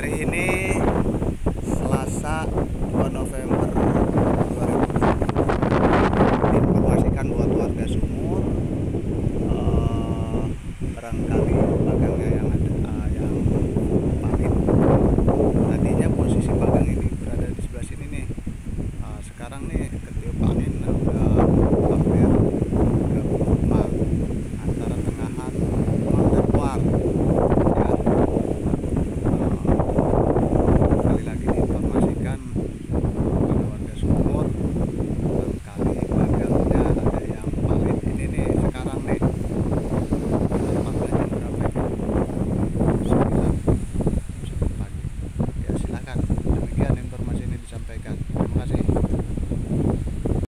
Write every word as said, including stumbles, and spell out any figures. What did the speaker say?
Hari ini Selasa dua November dua ribu dua puluh. Informasikan buat warga Sumur, eh, barangkali